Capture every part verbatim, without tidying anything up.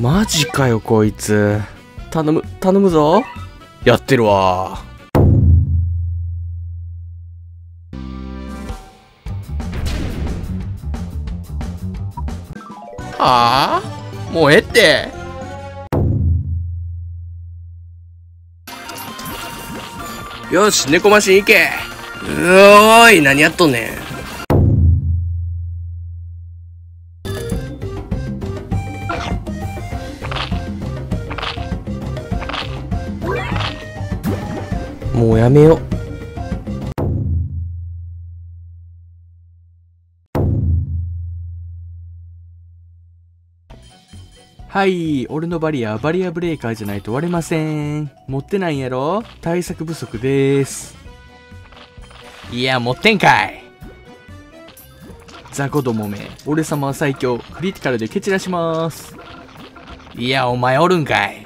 マジかよこいつ。頼む頼むぞ。やってるわ。はあ、もうええって。よし、猫マシン行け。うおーい、何やっとんねん。もうやめよ。はい、俺のバリア、バリアブレーカーじゃないと割れません。持ってないんやろ？対策不足です。いや、持ってんかい。雑魚どもめ、俺様は最強、クリティカルで蹴散らします。いや、お前おるんかい。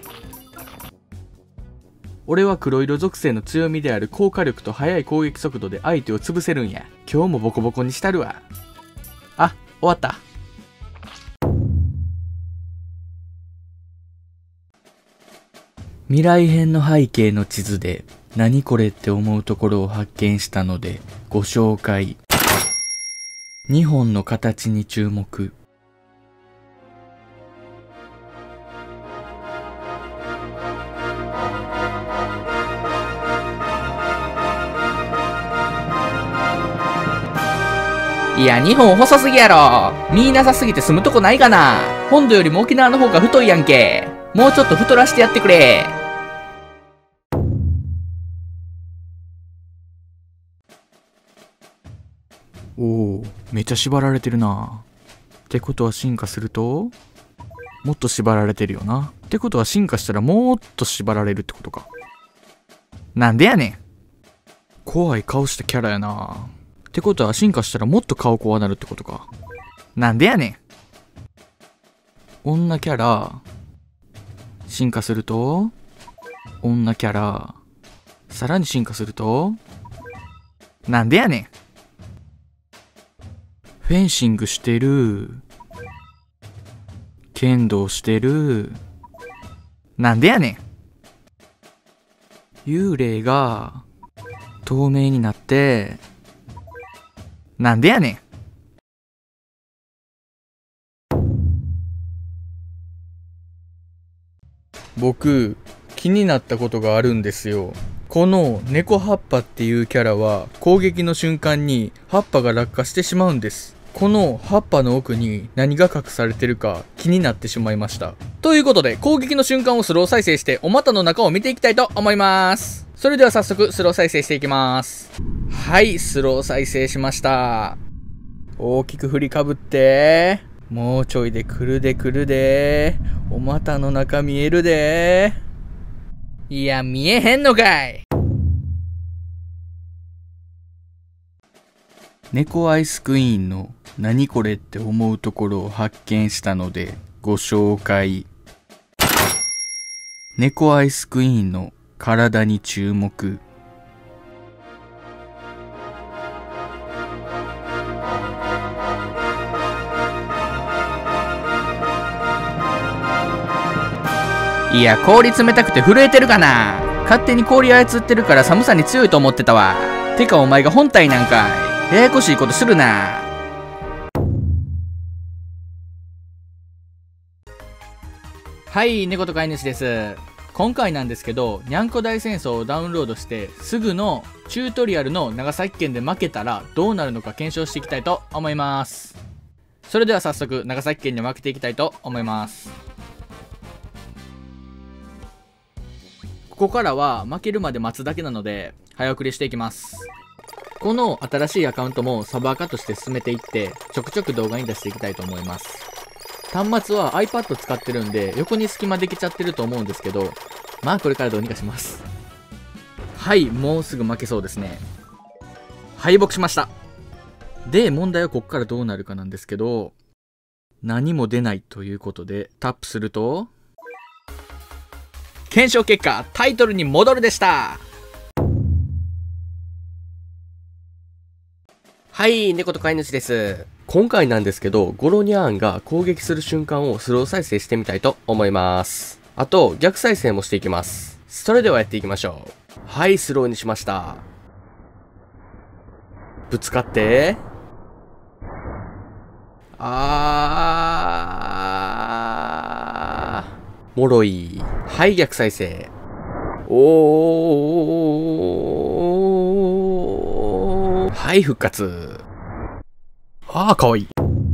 俺は黒色属性の強みである効果力と速い攻撃速度で相手を潰せるんや。今日もボコボコにしたるわ。あ、終わった。未来編の背景の地図で何これって思うところを発見したのでご紹介。にほんの形に注目。いや、にほん細すぎやろ。見なさすぎて住むとこないかな。本土よりも沖縄の方が太いやんけ。もうちょっと太らしてやってくれ。おお、めっちゃ縛られてるな。ってことは進化するともっと縛られてるよな。ってことは進化したらもっと縛られるってことか。なんでやねん。怖い顔したキャラやな。ってことは進化したらもっと顔怖なるってことか。なんでやねん。女キャラ進化すると女キャラさらに進化するとなんでやねん。フェンシングしてる。剣道してる。なんでやねん。幽霊が透明になってなんでやねん。僕気になったことがあるんですよ。この猫葉っぱっていうキャラは攻撃の瞬間に葉っぱが落下してしまうんです。この葉っぱの奥に何が隠されてるか気になってしまいました。ということで攻撃の瞬間をスロー再生してお股の中を見ていきたいと思います。それでは早速スロー再生していきます。はい、スロー再生しました。大きく振りかぶってもうちょいで来るで来るで。お股の中見えるで。いや、見えへんのかい。猫アイスクイーンの何これって思うところを発見したのでご紹介。猫アイスクイーンの体に注目。いや、氷冷たくて震えてるかな。勝手に氷操ってるから寒さに強いと思ってたわ。てかお前が本体なんかい。ややこしいことするな。はい、猫と飼い主です。今回なんですけど、にゃんこ大戦争をダウンロードしてすぐのチュートリアルの長崎県で負けたらどうなるのか検証していきたいと思います。それでは早速長崎県に負けていきたいと思います。ここからは負けるまで待つだけなので早送りしていきます。この新しいアカウントもサバー化として進めていってちょくちょく動画に出していきたいと思います。端末は iPad 使ってるんで横に隙間できちゃってると思うんですけど、まあこれからどうにかします。はい、もうすぐ負けそうですね。敗北しました。で問題はここからどうなるかなんですけど、何も出ないということでタップすると検証結果タイトルに戻るでした。 はい、猫と飼い主です。今回なんですけど、ゴロニャーンが攻撃する瞬間をスロー再生してみたいと思います。あと、逆再生もしていきます。それではやっていきましょう。はい、スローにしました。ぶつかって。あー。もろい。はい、逆再生。おー。はい、復活。あー、かわいい。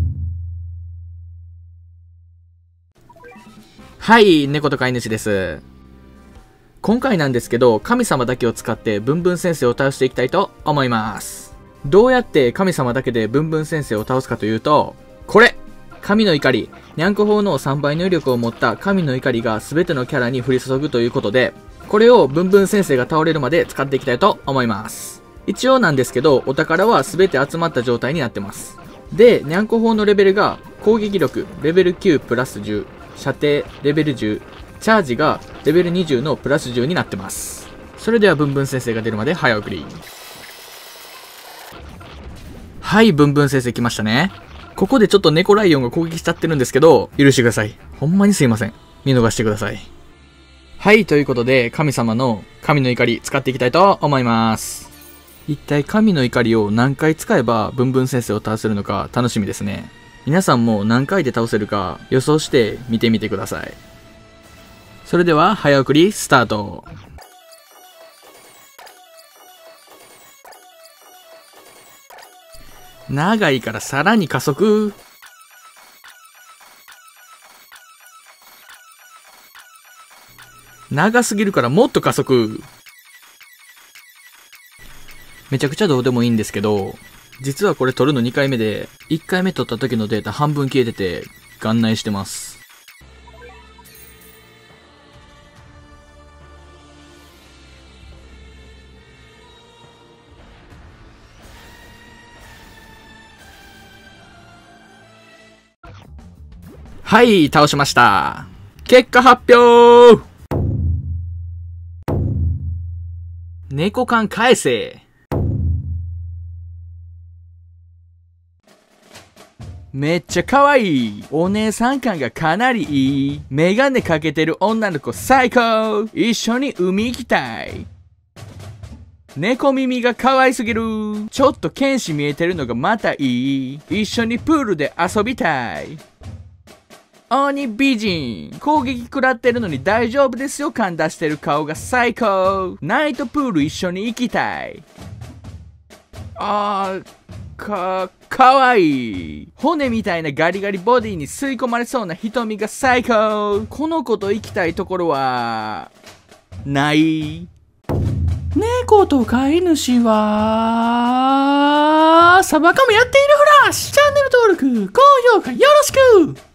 はい、猫と飼い主です。今回なんですけど、神様だけを使ってブンブン先生を倒していきたいと思います。どうやって神様だけでブンブン先生を倒すかというと、これ神の怒り。にゃんこ砲のさんばいの威力を持った神の怒りが全てのキャラに降り注ぐということで、これをブンブン先生が倒れるまで使っていきたいと思います。一応なんですけど、お宝は全て集まった状態になってます。で、にゃんこ砲のレベルが攻撃力レベルきゅうプラスじゅう、射程レベルじゅう、チャージがレベルにじゅうのプラスじゅうになってます。それではブンブン先生が出るまで早送り。はい、ブンブン先生来ましたね。ここでちょっと猫ライオンが攻撃しちゃってるんですけど、許してください。ほんまにすいません。見逃してください。はい、ということで、神様の神の怒り使っていきたいと思います。一体神の怒りを何回使えばブンブン先生を倒せるのか楽しみですね。皆さんも何回で倒せるか予想して見てみてください。それでは早送りスタート。長いからさらに加速。長すぎるからもっと加速。めちゃくちゃどうでもいいんですけど、実はこれ撮るのにかいめで、いっかいめ撮った時のデータ半分消えてて、眼内してます。はい、倒しました。結果発表。猫缶返せ。めっちゃ可愛い。お姉さん感がかなりいい。メガネかけてる女の子最高。一緒に海行きたい。猫耳が可愛すぎる。ちょっと剣士見えてるのがまたいい。一緒にプールで遊びたい。鬼美人。攻撃食らってるのに大丈夫ですよ感出してる顔が最高。ナイトプール一緒に行きたい。あー、か、かわいい。骨みたいなガリガリボディに吸い込まれそうな瞳が最高。この子と行きたいところは、ない。猫と飼い主は、サバカもやっているフラッシュ。チャンネル登録、高評価よろしく。